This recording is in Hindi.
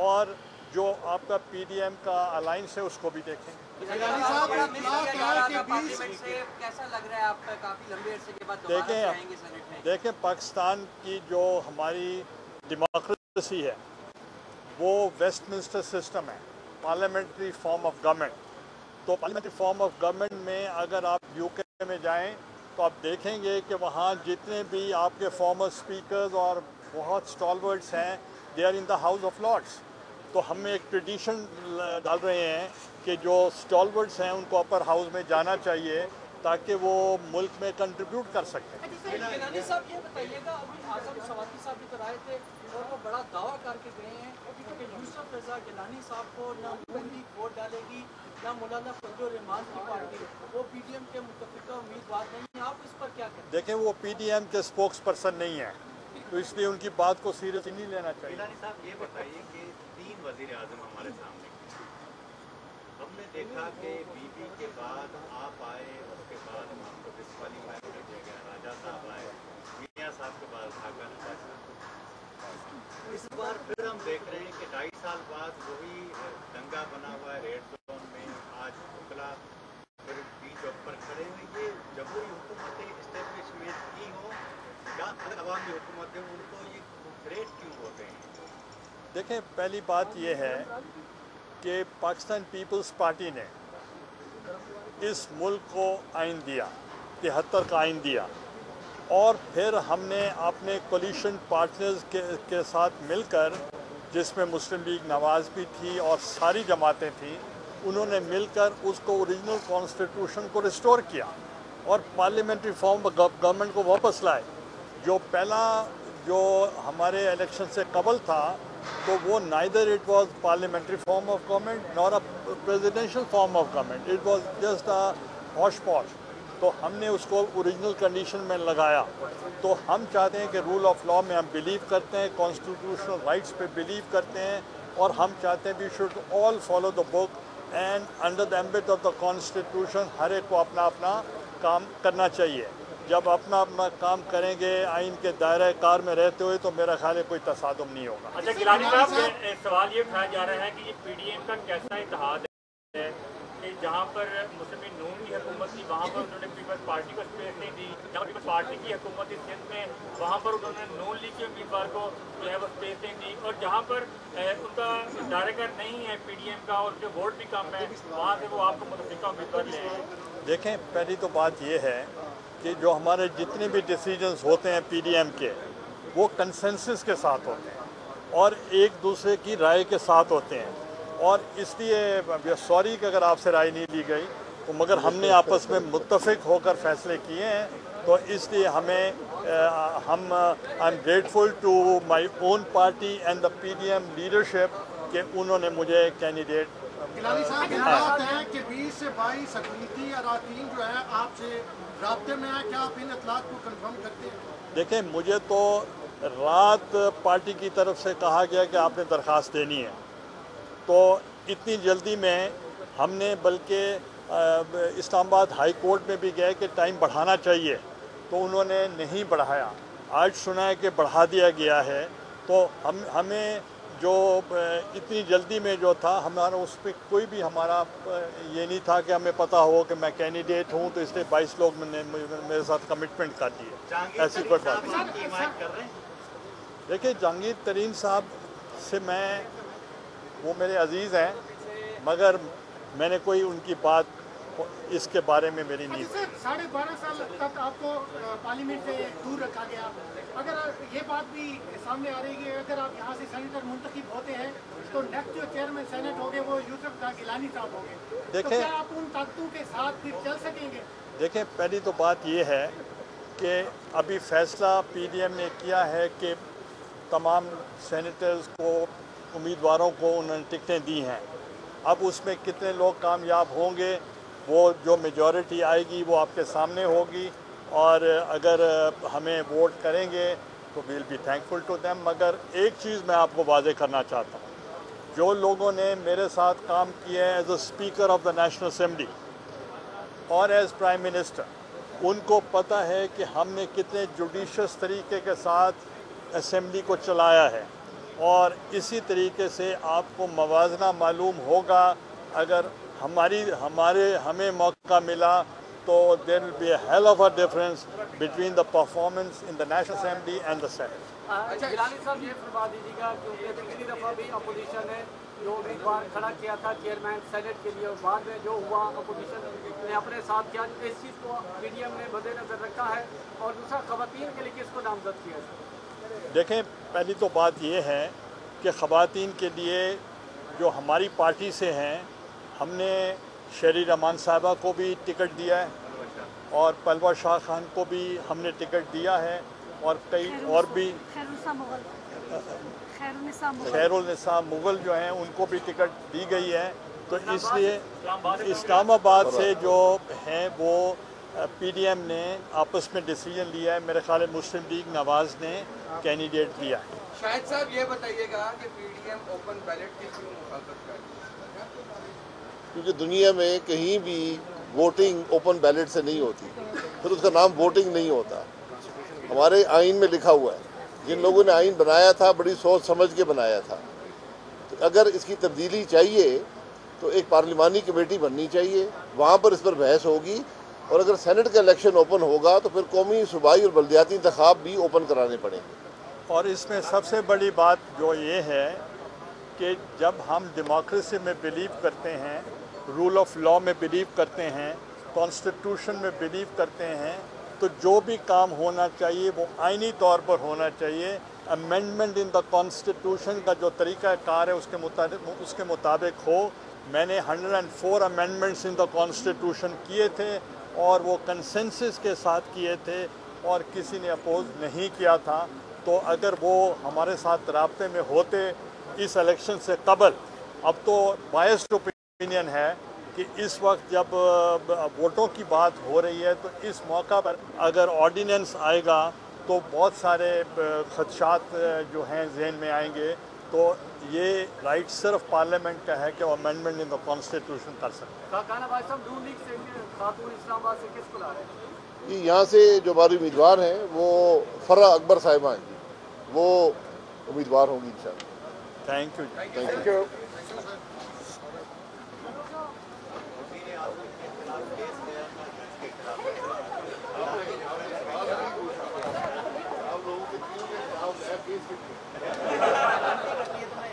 और जो आपका पीडीएम का अलायंस है उसको भी देखें। कैसा लग रहा है आपका, काफी लंबे अरसे के बाद दोबारा से आएंगे सेनेट में? देखें, पाकिस्तान की जो हमारी डेमोक्रेसी है वो वेस्टमिंस्टर सिस्टम है, पार्लियामेंट्री फॉर्म ऑफ गवर्नमेंट। तो पार्लियामेंट्री फॉर्म ऑफ गवर्नमेंट में अगर आप यूके में जाएं तो आप देखेंगे कि वहाँ जितने भी आपके फॉर्मर स्पीकर्स और बहुत स्टॉलवर्ड्स हैं, they are in the House of Lords. तो हम एक ट्रेडिशन डाल रहे हैं कि जो स्टॉलवर्ड्स हैं उनको अपर हाउस में जाना चाहिए ताकि वो मुल्क में कंट्रीब्यूट कर सकते हैं। गिलानी साहब ये बताइएगा, अभी आजम सवाती साहब भी तो आए थे और वो बड़ा दावा करके गए हैं कि यूसुफ रजा गिलानी साहब को ना मोदी वोट डालेगी ना मौलाना फजल रहमान की पार्टी, वो पीडीएम के मुतफिका उम्मीदवार नहीं है। आप इस पर क्या कहें? देखें, वो पीडीएम के स्पोक्स पर्सन नहीं है, तो इसलिए उनकी बात को सीरियसली नहीं लेना चाहिए। गिलानी साहब ये बताइए कि 3 वज़ीर आज़म हमारे सामने, हमने देखा कि बीबी के बाद आप आए, उसके बाद हमको डिस्क्वालीफाई कर दिया गया, राजा साहब आए, मियाँ साहब के बाद ढाका नवाज साहब। इस बार फिर हम देख रहे हैं कि 2.5 साल बाद वही दंगा बना हुआ है रेड जोन में। आज शुक्ला फिर बीच पर खड़े हुए, ये जमहूरी हुकूमतें इस्टेब्लिशमेंट की हो या अलग अवामी हुकूमतें, उनको ये थ्रेट क्यों होते हैं? देखें, पहली बात यह है कि पाकिस्तान पीपल्स पार्टी ने इस मुल्क को आइन दिया, 73 का आइन दिया, और फिर हमने अपने कोलिशन पार्टनर्स के साथ मिलकर, जिसमें मुस्लिम लीग नवाज़ भी थी और सारी जमातें थीं, उन्होंने मिलकर उसको ओरिजिनल कॉन्स्टिट्यूशन को रिस्टोर किया और पार्लियामेंट्री फॉर्म ऑफ गवर्नमेंट को वापस लाए। जो पहला जो हमारे इलेक्शन से कबल था तो वो neither it was parliamentary form of government nor a presidential form of government, it was just a hotchpotch. तो हमने उसको ओरिजिनल कंडीशन में लगाया। तो हम चाहते हैं कि रूल ऑफ लॉ में हम बिलीव करते हैं, कॉन्स्टिट्यूशनल राइट्स पे बिलीव करते हैं, और हम चाहते हैं we should all follow the book and under the ambit of the constitution हर एक को अपना अपना काम करना चाहिए। जब अपना अपना काम करेंगे आइन के दायरे कार में रहते हुए तो मेरा ख्याल है कोई तसादुम नहीं होगा। अच्छा गिलानी साहब, सवाल ये उठाया जा रहा है कि ये पीडीएम का कैसा इत्तेहाद है कि जहाँ पर मुस्लिम लीग नून की हुकूमत थी वहाँ पर उन्होंने पीपल्स पार्टी को स्पेस नहीं दी, जहाँ पीपल्स पार्टी की हुकूमत थी सिंध में वहाँ पर उन्होंने नून लीग के उम्मीदवार को जो है वो स्पेस नहीं दी, और जहाँ पर उनका दायरेकार नहीं है पीडीएम का और जो वोट भी कम है वहाँ से वो आपको मुतफिका उम्मीदवार ले आए। देखें, पहली तो बात ये है कि जो हमारे जितने भी डिसीजंस होते हैं पीडीएम के, वो कंसेंसस के साथ होते हैं और एक दूसरे की राय के साथ होते हैं, और इसलिए सॉरी कि अगर आपसे राय नहीं ली गई, तो मगर हमने आपस में मुत्तफिक होकर फैसले किए हैं। तो इसलिए हमें I am grateful to my own party and the PDM leadership कि उन्होंने मुझे कैंडिडेट। गिलानी साहब, बात है कि 20 से 22 हकूमती अराकीन जो है आपसे राब्ते में है, क्या आप इन इतलात को कंफर्म करते हैं? देखें, मुझे तो रात पार्टी की तरफ से कहा गया कि आपने दरख्वास्त देनी है, तो इतनी जल्दी में हमने बल्कि इस्लामाबाद हाई कोर्ट में भी गए कि टाइम बढ़ाना चाहिए, तो उन्होंने नहीं बढ़ाया। आज सुना है कि बढ़ा दिया गया है, तो हमें जो इतनी जल्दी में जो था हमारा उस पर कोई भी हमारा ये नहीं था कि हमें पता हो कि मैं कैंडिडेट हूँ, तो इसलिए 22 लोग ने मेरे साथ कमिटमेंट कर दिए। ऐसी कोई बात नहीं। देखिए, जहांगीर तरीन साहब से वो मेरे अजीज़ हैं, मगर मैंने कोई उनकी बात इसके बारे में मेरी नहीं। 12.5 साल तक आपको पार्लियामेंट से दूर रखा गया, अगर ये बात भी सामने आ रही है अगर आप यहाँ से सेनेटर मुंतखब होते हैं तो नेक्स्ट जो चेयरमैन सेनेट होंगे वो यूसुफ गिलानी साहब होंगे, तो क्या आप उन ताकतों के साथ फिर चल सकेंगे? देखें, पहली तो बात ये है कि अभी फैसला पीडीएम ने किया है कि तमाम सेनेटर्स को, उम्मीदवारों को उन्होंने टिकटें दी हैं। अब उसमें कितने लोग कामयाब होंगे, वो जो मेजॉरिटी आएगी वो आपके सामने होगी, और अगर हमें वोट करेंगे तो will be thankful to them. मगर एक चीज़ मैं आपको वाजे करना चाहता हूँ, जो लोगों ने मेरे साथ काम किया है as a speaker of the national assembly और एज प्राइम मिनिस्टर, उनको पता है कि हमने कितने जुडिशियस तरीके के साथ असेंबली को चलाया है। और इसी तरीके से आपको मवाजना मालूम होगा। अगर हमें मौका मिला तो there will be a hell of a difference between the performance in the national assembly and the senate. Gilani साहब ये फरमा दीजिएगा, क्योंकि पिछली दफ़ा भी अपोजिशन ने जो उम्मीदवार खड़ा किया था चेयरमैन सेनेट के लिए और बाद में जो हुआ अपोजिशन ने अपने साथ किया, इस चीज़ को पीडीएम ने मद्देनजर रखा है। और दूसरा, ख़वातीन के लिए किसको नामजद किया है? देखें, पहली तो बात ये है कि ख़वातीन के लिए जो हमारी पार्टी से हैं, हमने शेरी रहमान साहबा को भी टिकट दिया है और पलवा शाह खान को भी हमने टिकट दिया है और कई और भी खैरुलनिसा मुग़ल जो हैं उनको भी टिकट दी गई है। तो इसलिए इस्लामाबाद से जो हैं वो पीडीएम ने आपस में डिसीजन लिया है। मेरे ख्याल मुस्लिम लीग नवाज़ ने कैंडिडेट दिया है। शाहिद साहब ये बताइएगा कि पीडीएम ओपन बैलेट की क्यों मुखालफत कर रही है? क्योंकि दुनिया में कहीं भी वोटिंग ओपन बैलेट से नहीं होती, फिर उसका नाम वोटिंग नहीं होता। हमारे आइन में लिखा हुआ है, जिन लोगों ने आइन बनाया था बड़ी सोच समझ के बनाया था। तो अगर इसकी तब्दीली चाहिए तो एक पार्लिमानी कमेटी बननी चाहिए, वहाँ पर इस पर बहस होगी। और अगर सेनेट का इलेक्शन ओपन होगा तो फिर कौमी, सूबाई और बल्दियाती इंतखाब भी ओपन कराने पड़ेंगे। और इसमें सबसे बड़ी बात जो ये है कि जब हम डेमोक्रेसी में बिलीव करते हैं, रूल ऑफ लॉ में बिलीव करते हैं, कॉन्स्टिट्यूशन में बिलीव करते हैं, तो जो भी काम होना चाहिए वो आइनी तौर पर होना चाहिए। अमेंडमेंट इन द कॉन्स्टिट्यूशन का जो तरीक़ाकार है उसके मुताबिक हो। मैंने 104 अमेंडमेंट्स इन द कॉन्स्टिट्यूशन किए थे और वो कंसेंसस के साथ किए थे और किसी ने अपोज नहीं किया था। तो अगर वो हमारे साथ राब्ते में होते इस इलेक्शन से कबल, अब तो बायस्ड ओपिनियन है कि इस वक्त जब वोटों की बात हो रही है तो इस मौका पर अगर ऑर्डिनेंस आएगा तो बहुत सारे खदशात जो हैं जहन में आएंगे। तो ये राइट सिर्फ पार्लियामेंट का है कि वो अमेंडमेंट इन द कॉन्स्टिट्यूशन कर सकते हैं। यहाँ से जो हमारे उम्मीदवार हैं वो फरा अकबर साहिबा हैं, वो उम्मीदवार होंगी इंशाअल्लाह। Thank you. आप लोगों के